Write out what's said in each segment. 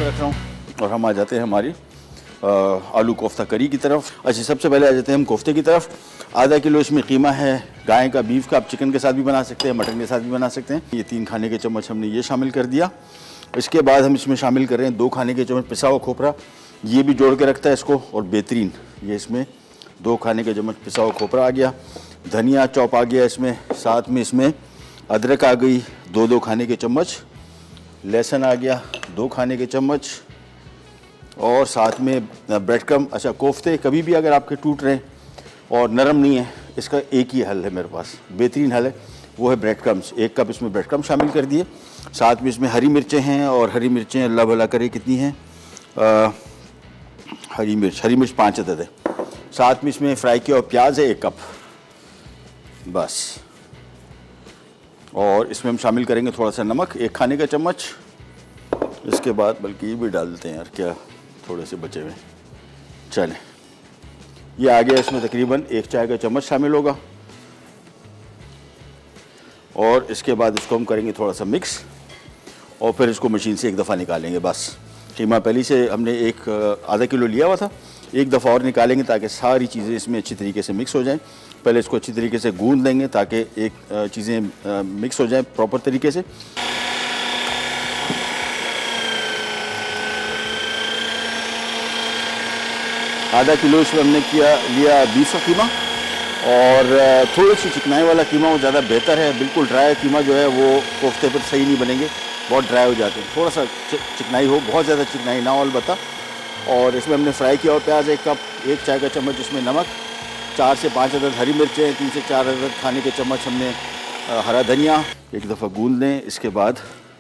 पे रख रहा हूँ और हम आ जाते हैं हमारी आलू कोफ्ता करी की तरफ। अच्छा, सबसे पहले आ जाते हैं हम कोफ्ते की तरफ। आधा किलो इसमें कीमा है गाय का, बीफ का। आप चिकन के साथ भी बना सकते हैं, मटन के साथ भी बना सकते हैं। ये 3 खाने के चम्मच हमने ये शामिल कर दिया। इसके बाद हम इसमें शामिल कर रहे हैं 2 खाने के चम्मच पिसा हुआ खोपरा, ये भी जोड़ के रखता है इसको। और बेहतरीन ये इसमें 2 खाने के चम्मच पिसा हुआ खोपरा आ गया। धनिया चॉप आ गया इसमें। साथ में इसमें अदरक आ गई 2-2 खाने के चम्मच। लहसुन आ गया 2 खाने के चम्मच। और साथ में ब्रेड क्रम। अच्छा, कोफ्ते कभी भी अगर आपके टूट रहे हैं और नरम नहीं है, इसका एक ही हल है मेरे पास, बेहतरीन हल है, वो है ब्रेड क्रम्स। 1 कप इसमें ब्रेड क्रम शामिल कर दिए। साथ में इसमें हरी मिर्चें हैं, और हरी मिर्चें अल्लाह भला करे कितनी हैं, हरी मिर्च 5 अदद है। साथ में इसमें फ्राई किया और प्याज है 1 कप बस। और इसमें हम शामिल करेंगे थोड़ा सा नमक 1 खाने का चम्मच। इसके बाद बल्कि ये भी डाल देते हैं यार, क्या थोड़े से बचे हुए। चलें, ये आ गया। इसमें तकरीबन 1 चाय का चम्मच शामिल होगा। और इसके बाद इसको हम करेंगे थोड़ा सा मिक्स, और फिर इसको मशीन से 1 दफ़ा निकालेंगे बस। कीमा पहले से हमने आधा किलो लिया हुआ था, 1 दफ़ा और निकालेंगे ताकि सारी चीज़ें इसमें अच्छी तरीके से मिक्स हो जाएं। पहले इसको अच्छी तरीके से गूंद लेंगे ताकि चीज़ें मिक्स हो जाएं प्रॉपर तरीके से। आधा किलो इसमें हमने लिया बीफ का कीमा, और थोड़ी सी चिकनाई वाला कीमा वो ज़्यादा बेहतर है। बिल्कुल ड्राई कीमा जो है वो कोफ्ते पर सही नहीं बनेंगे, बहुत ड्राई हो जाते हैं। थोड़ा सा चिकनाई हो, बहुत ज़्यादा चिकनाई ना हो अलबत्ता। और इसमें हमने फ्राई किया और प्याज 1 कप, 1 चाय का चम्मच इसमें नमक, 4 से 5 अदद हरी मिर्चें, 3 से 4 अदद खाने के चम्मच हमने हरा धनिया। 1 दफ़ा गूंद लें। इसके बाद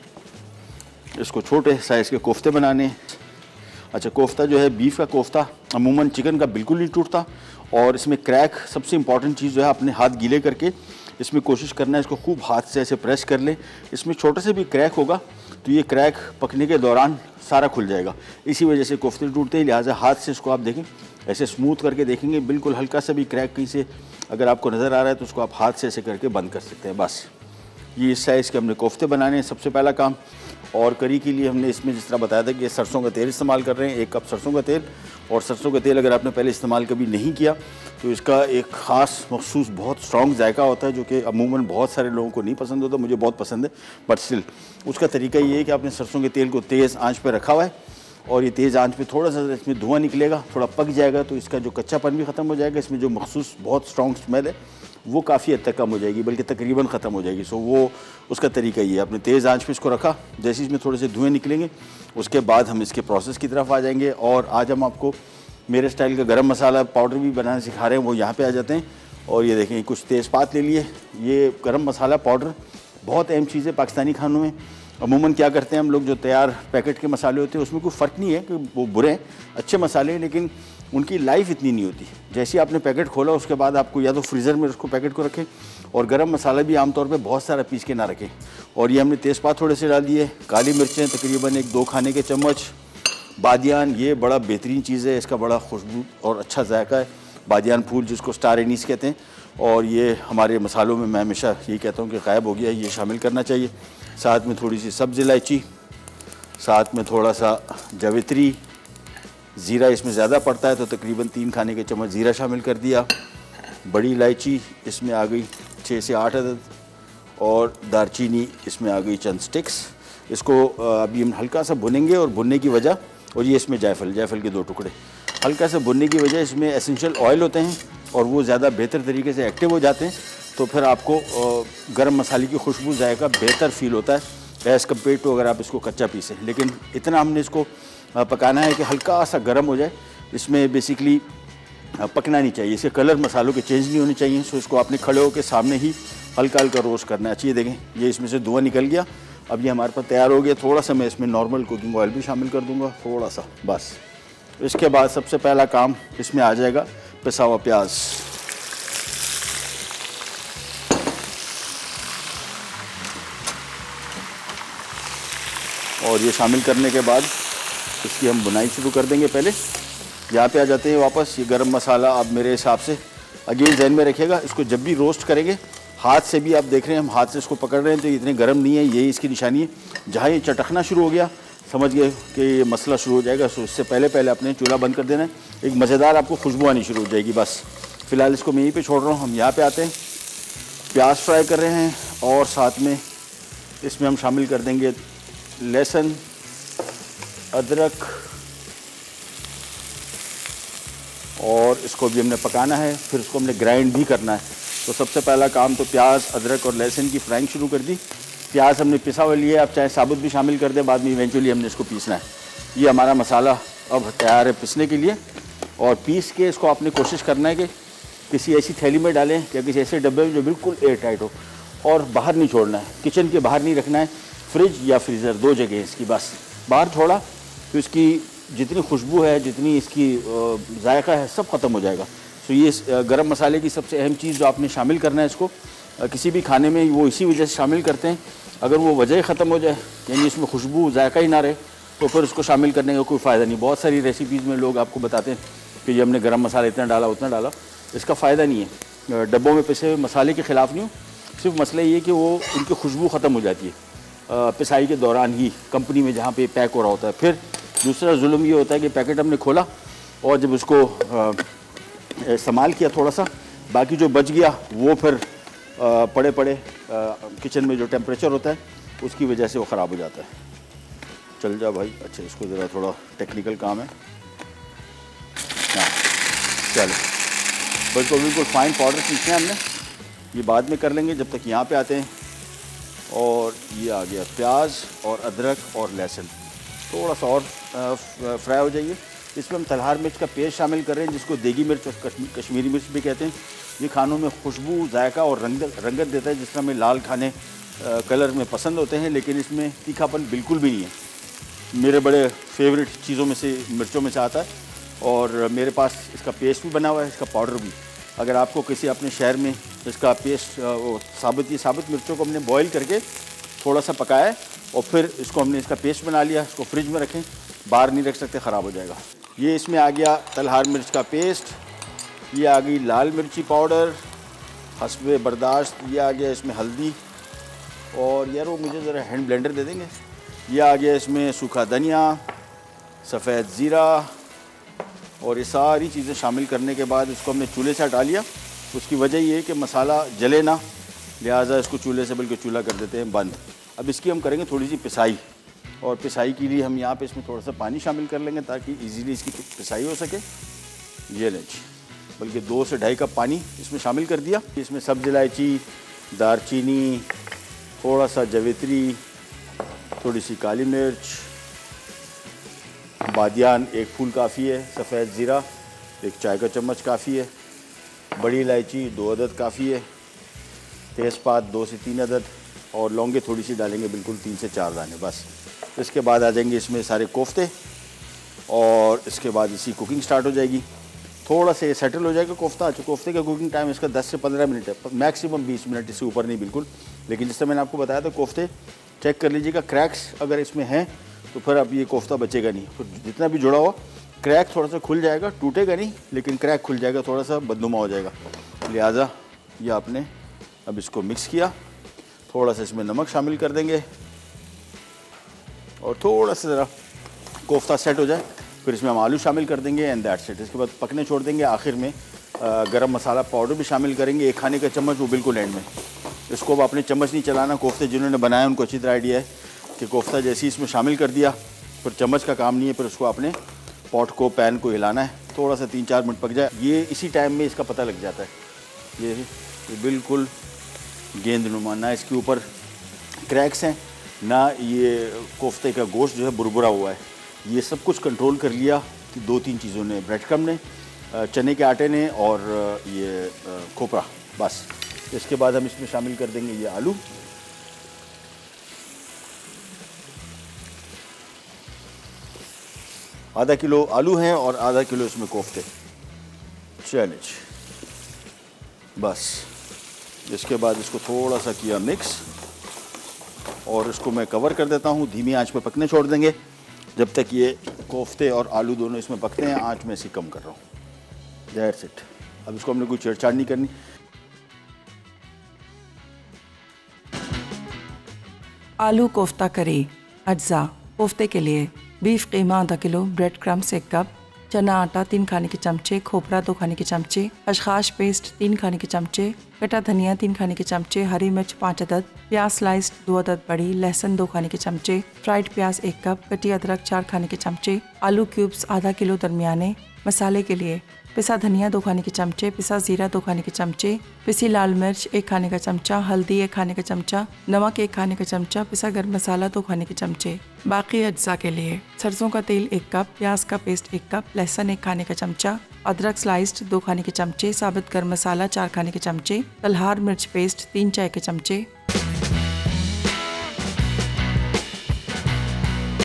इसको छोटे साइज़ के कोफ्ते बनाने। अच्छा, कोफ्ता जो है बीफ का कोफ्ता अमूमन चिकन का बिल्कुल नहीं टूटता, और इसमें क्रैक सबसे इंपॉर्टेंट चीज़ जो है, अपने हाथ गीले करके इसमें कोशिश करना है इसको खूब हाथ से ऐसे प्रेस कर ले। इसमें छोटे से भी क्रैक होगा तो ये क्रैक पकने के दौरान सारा खुल जाएगा, इसी वजह से कोफ्ते टूटते हैं। लिहाजा हाथ से इसको आप देखें, ऐसे स्मूथ करके देखेंगे, बिल्कुल हल्का सा भी क्रैक कहीं से अगर आपको नज़र आ रहा है तो उसको आप हाथ से ऐसे करके बंद कर सकते हैं बस। ये इस साइज़ के हमने कोफ्ते बनाने हैं सबसे पहला काम। और करी के लिए हमने इसमें जिस तरह बताया था कि सरसों का तेल इस्तेमाल कर रहे हैं, 1 कप सरसों का तेल। और सरसों का तेल अगर आपने पहले इस्तेमाल कभी नहीं किया तो इसका एक ख़ास मखसूस बहुत स्ट्रॉन्ग जायका होता है, जो कि अमूमन बहुत सारे लोगों को नहीं पसंद होता। मुझे बहुत पसंद है, बट स्टिल उसका तरीका ये है कि आपने सरसों के तेल को तेज़ आंच पर रखा हुआ है, और ये तेज़ आंच पे थोड़ा सा इसमें धुआं निकलेगा, थोड़ा पक जाएगा तो इसका जो कच्चापन भी ख़त्म हो जाएगा। इसमें जो मखसूस बहुत स्ट्रॉन्ग स्मेल है वो काफ़ी हद तक कम हो जाएगी, बल्कि तकरीबन ख़त्म हो जाएगी। सो वो उसका तरीका ये है, आपने तेज़ आंच पे इसको रखा, जैसे इसमें थोड़े से धुएँ निकलेंगे उसके बाद हम इसके प्रोसेस की तरफ आ जाएंगे। और आज हम आपको मेरे स्टाइल का गरम मसाला पाउडर भी बनाना सिखा रहे हैं, वो यहाँ पे आ जाते हैं। और ये देखें, कुछ तेज़पात ले लिए। ये गरम मसाला पाउडर बहुत अहम चीज़ है पाकिस्तानी खानों में। अमूमन क्या करते हैं हम लोग, जो तैयार पैकेट के मसाले होते हैं उसमें कोई फ़र्क नहीं है कि वो बुरे हैं, अच्छे मसाले हैं, लेकिन उनकी लाइफ इतनी नहीं होती। जैसे ही आपने पैकेट खोला उसके बाद आपको या तो फ्रीज़र में उसको पैकेट को रखें, और गरम मसाला भी आमतौर पे बहुत सारा पीस के ना रखें। और ये हमने तेज़पात थोड़े से डाल दिए, काली मिर्चें तकरीबन 1-2 खाने के चम्मच, बादियान, ये बड़ा बेहतरीन चीज़ है, इसका बड़ा खुशबू और अच्छा जायका है। बादियान फूल जिसको स्टार एनीस कहते हैं, और ये हमारे मसालों में मैं हमेशा यही कहता हूँ कि गायब हो गया, ये शामिल करना चाहिए। साथ में थोड़ी सी सब्ज़ इलायची, साथ में थोड़ा सा जावित्री, ज़ीरा इसमें ज़्यादा पड़ता है तो तकरीबन 3 खाने के चम्मच ज़ीरा शामिल कर दिया। बड़ी इलायची इसमें आ गई 6 से 8 अदद, और दारचीनी इसमें आ गई चंद स्टिक्स। इसको अभी हम हल्का सा भुनेंगे, और भुनने की वजह, और ये इसमें जायफल के 2 टुकड़े, हल्का सा भुनने की वजह इसमें एसेंशियल ऑयल होते हैं और वो ज़्यादा बेहतर तरीके से एक्टिव हो जाते हैं, तो फिर आपको गरम मसाले की खुशबू जायका बेहतर फील होता है एज़ कम्पेयर टू अगर आप इसको कच्चा पीसें। लेकिन इतना हमने इसको पकाना है कि हल्का सा गर्म हो जाए। इसमें बेसिकली पकना नहीं चाहिए, इसके कलर मसालों के चेंज नहीं होने चाहिए। सो इसको आपने खड़े होकर सामने ही हल्का हल्का रोस्ट करना है। अच्छी देखें, ये इसमें से धुआं निकल गया। अब ये हमारे पास तैयार हो गया। थोड़ा सा मैं इसमें नॉर्मल कुकिंग ऑयल भी शामिल कर दूँगा, थोड़ा सा बस। इसके बाद सबसे पहला काम इसमें आ जाएगा पिसा हुआ प्याज। और ये शामिल करने के बाद इसकी हम बुनाई शुरू कर देंगे। पहले यहाँ पे आ जाते हैं वापस। ये गरम मसाला आप मेरे हिसाब से अगेन जहन में रखिएगा, इसको जब भी रोस्ट करेंगे हाथ से भी, आप देख रहे हैं हम हाथ से इसको पकड़ रहे हैं तो ये इतने गर्म नहीं है, यही इसकी निशानी है। जहाँ ये चटकना शुरू हो गया समझ गए कि ये मसला शुरू हो जाएगा, तो इससे पहले पहले अपने चूल्हा बंद कर देना है। एक मज़ेदार आपको खुशबू आनी शुरू हो जाएगी। बस फ़िलहाल इसको मैं यहीं पे छोड़ रहा हूँ। हम यहाँ पे आते हैं, प्याज फ्राई कर रहे हैं और साथ में इसमें हम शामिल कर देंगे लहसुन, अदरक, और इसको भी हमने पकाना है, फिर इसको हमने ग्राइंड भी करना है। तो सबसे पहला काम तो प्याज, अदरक और लहसुन की फ्राइंग शुरू कर दी। प्याज हमने पिसा हुआ लिया है, आप चाहे साबुत भी शामिल कर दें, बाद में इवेंचुअली हमने इसको पीसना है। ये हमारा मसाला अब तैयार है पीसने के लिए, और पीस के इसको आपने कोशिश करना है कि किसी ऐसी थैली में डालें या किसी ऐसे डब्बे में जो बिल्कुल एयर टाइट हो, और बाहर नहीं छोड़ना है, किचन के बाहर नहीं रखना है, फ्रिज या फ्रीज़र 2 जगह है इसकी। बस बाहर छोड़ा तो इसकी जितनी खुशबू है, जितनी इसकी जायका है, सब ख़त्म हो जाएगा। तो ये गरम मसाले की सबसे अहम चीज़ जो आपने शामिल करना है इसको किसी भी खाने में, वो इसी वजह से शामिल करते हैं। अगर वो वजह ही ख़त्म हो जाए, यानी इसमें खुशबू जायका ही ना रहे, तो फिर उसको शामिल करने का कोई फ़ायदा नहीं। बहुत सारी रेसिपीज़ में लोग आपको बताते हैं कि ये हमने गरम मसाला इतना डाला, उतना डाला, इसका फ़ायदा नहीं है। डब्बों में पिसे हुए मसाले के ख़िलाफ़ नहीं हूँ, सिर्फ मसला ये है कि वो उनकी खुशबू ख़त्म हो जाती है पिसाई के दौरान ही, कंपनी में जहाँ पे पैक हो रहा होता है। फिर दूसरा जुल्म ये होता है कि पैकेट हमने खोला और जब उसको इस्तेमाल किया थोड़ा सा, बाकी जो बच गया वो फिर पड़े पड़े किचन में जो टेम्परेचर होता है उसकी वजह से वो ख़राब हो जाता है। चल जा भाई। अच्छा, इसको ज़रा थोड़ा टेक्निकल काम है। हाँ चलो, बिल्कुल फाइन पाउडर पीसना है हमने, ये बाद में कर लेंगे। जब तक यहाँ पे आते हैं, और ये आ गया प्याज और अदरक और लहसुन, थोड़ा सा और फ्राई हो जाइए। इसमें हम तलहार मिर्च का पेस्ट शामिल कर रहे हैं, जिसको देगी मिर्च और कश्मीरी मिर्च भी कहते हैं। ये खानों में खुशबू, जायका और रंगत देता है। जिस तरह हमें लाल खाने कलर में पसंद होते हैं, लेकिन इसमें तीखापन बिल्कुल भी नहीं है। मेरे बड़े फेवरेट चीज़ों में से, मिर्चों में से आता है, और मेरे पास इसका पेस्ट भी बना हुआ है, इसका पाउडर भी। अगर आपको किसी अपने शहर में इसका पेस्ट, साबुत मिर्चों को हमने बॉईल करके थोड़ा सा पकाया है, और फिर इसको हमने इसका पेस्ट बना लिया, इसको फ्रिज में रखें, बाहर नहीं रख सकते, ख़राब हो जाएगा। ये इसमें आ गया तलहार मिर्च का पेस्ट, ये आ गई लाल मिर्ची पाउडर हस्बे बर्दाश्त, ये आ गया इसमें हल्दी, और यार वो मुझे ज़रा हैंड ब्लेंडर दे देंगे। ये आ गया इसमें सूखा धनिया, सफ़ेद ज़ीरा, और ये सारी चीज़ें शामिल करने के बाद इसको हमने चूल्हे से हटा लिया। उसकी वजह ये है कि मसाला जले ना, लिहाजा इसको चूल्हे से बल्कि चूल्हा कर देते हैं बंद। अब इसकी हम करेंगे थोड़ी सी पिसाई, और पिसाई के लिए हम यहाँ पे इसमें थोड़ा सा पानी शामिल कर लेंगे ताकि इजीली इसकी पिसाई हो सके। ये लें जी, बल्कि 2 से 2.5 कप पानी इसमें शामिल कर दिया। इसमें सब्ज़ इलायची, दारचीनी, थोड़ा सा जवित्री, थोड़ी सी काली मिर्च, बादियान 1 फूल काफ़ी है, सफ़ेद ज़ीरा 1 चाय का चम्मच काफ़ी है, बड़ी इलायची 2 अदद काफ़ी है, तेज़पात 2 से 3 अदद, और लौंगे थोड़ी सी डालेंगे, बिल्कुल 3 से 4 दाने बस। इसके बाद आ जाएंगे इसमें सारे कोफ्ते, और इसके बाद इसी कुकिंग स्टार्ट हो जाएगी। थोड़ा सा ये सेटल हो जाएगा कोफ्ता। अच्छा, कोफ्ते का कुकिंग टाइम इसका 10 से 15 मिनट है, मैक्सिमम 20 मिनट, इससे ऊपर नहीं बिल्कुल। लेकिन जिससे मैंने आपको बताया था, कोफ्ते चेक कर लीजिएगा, क्रैक्स अगर इसमें हैं तो फिर अब ये कोफ्ता बचेगा नहीं। फिर जितना भी जुड़ा हुआ क्रैक थोड़ा सा खुल जाएगा, टूटेगा नहीं, लेकिन क्रैक खुल जाएगा, थोड़ा सा बदनुमा हो जाएगा। लिहाजा ये आपने अब इसको मिक्स किया, थोड़ा सा इसमें नमक शामिल कर देंगे, और थोड़ा सा ज़रा कोफ्ता सेट हो जाए, फिर इसमें हम आलू शामिल कर देंगे, एंड दैट्स इट। इसके बाद पकने छोड़ देंगे। आखिर में गरम मसाला पाउडर भी शामिल करेंगे, 1 खाने का चम्मच, वो बिल्कुल एंड में। इसको अब अपने चम्मच नहीं चलाना। कोफ्ते जिन्होंने बनाए उनको अच्छी तरह आइडिया है कि कोफ्ता जैसे ही इसमें शामिल कर दिया, फिर चम्मच का काम नहीं है, फिर उसको आपने पॉट को, पैन को हिलाना है, थोड़ा सा 3-4 मिनट पक जाए। ये इसी टाइम में इसका पता लग जाता है। ये बिल्कुल गेंदनुमा, ना इसके ऊपर क्रैक्स हैं, ना ये कोफ्ते का गोश्त जो है बुरबुरा हुआ है। ये सब कुछ कंट्रोल कर लिया कि 2-3 चीज़ों ने, ब्रेड क्रम्ब ने, चने के आटे ने, और ये खोपरा, बस। इसके बाद हम इसमें शामिल कर देंगे ये आलू, आधा किलो आलू हैं और आधा किलो इसमें कोफ्ते। चलिए बस। इसके बाद इसको थोड़ा सा किया मिक्स, और इसको मैं कवर कर देता हूँ, धीमी आंच पे पकने छोड़ देंगे जब तक ये कोफ्ते और आलू दोनों इसमें पकते हैं। आंच में इसी कम कर रहा हूँ। That's it. अब इसको हमने कोई छेड़छाड़ नहीं करनी। आलू कोफ्ता करी अज्जा कोफ्ते के लिए बीफ कीमा आधा किलो, ब्रेड क्रम्स 1 कप, चना आटा 3 खाने के चमचे, खोपरा 2 खाने के चमचे, खसखस पेस्ट 3 खाने के चमचे, कटा धनिया 3 खाने के चमचे, हरी मिर्च 5 अदद, प्याज स्लाइस्ड 2 अदद बड़ी, लहसुन 2 खाने के चमचे, फ्राइड प्याज 1 कप, कटी अदरक 4 खाने के चमचे, आलू क्यूब्स आधा किलो दरमियाने। मसाले के लिए पिसा धनिया 2 खाने के चमचे, पिसा जीरा 2 खाने के चमचे, पिसी लाल मिर्च 1 खाने का चमचा, हल्दी 1 खाने का चमचा, नमक 1 खाने का चमचा, पिसा गर्म मसाला 2 खाने के चमचे। बाकी अज्जा के लिए सरसों का तेल 1 कप, प्याज का पेस्ट 1 कप, लहसुन 1 खाने का चमचा, अदरक स्लाइस्ड 2 खाने के चमचे, साबुत गर्म मसाला 4 खाने के चमचे, तलहार मिर्च पेस्ट 3 चाय के चमचे,